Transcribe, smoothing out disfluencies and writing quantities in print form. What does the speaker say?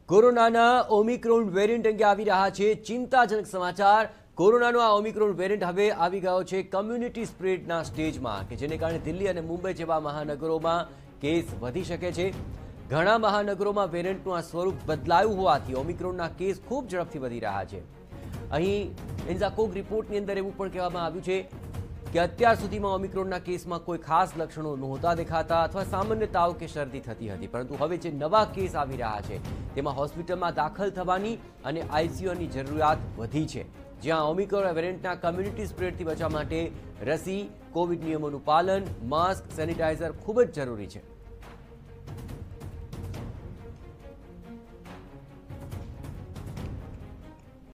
કોરોનાના Omicron variant અંગે આવી રહ્યા છે ચિંતાજનક સમાચાર। કોરોનાનો આ ઓમિક્રોન વેરિયન્ટ હવે આવી ગયો છે કમ્યુનિટી સ્પ્રેડના સ્ટેજમાં કે જેને કારણે દિલ્હી અને મુંબઈ જેવા મહાનગરોમાં કેસ વધી શકે છે। ઘણા મહાનગરોમાં વેરિયન્ટનું આ સ્વરૂપ બદલાયું હોવાથી ઓમિક્રોનના કેસ ખૂબ ઝડપથી વધી રહ્યા છે। અહીં ઇન્ઝાકોગ રિપોર્ટની અંદર એવું પણ કહેવામાં આવ્યું છે કે અત્યાર સુધીમાં ઓમિક્રોનના કેસમાં કોઈ ખાસ લક્ષણો નહોતા દેખાતા અથવા સામાન્ય તાવ કે શરદી થતી હતી, પરંતુ હવે જે નવા કેસ આવી રહ્યા છે તેમાં હોસ્પિટલમાં દાખલ થવાની અને આઈસીયુની જરૂરિયાત વધી છે। જ્યાં ઓમિક્રોન વેરિયન્ટના કમ્યુનિટી સ્પ્રેડથી બચવા માટે રસી, કોવિડ નિયમોનું પાલન, માસ્ક, સેનિટાઈઝર ખૂબ જ જરૂરી છે।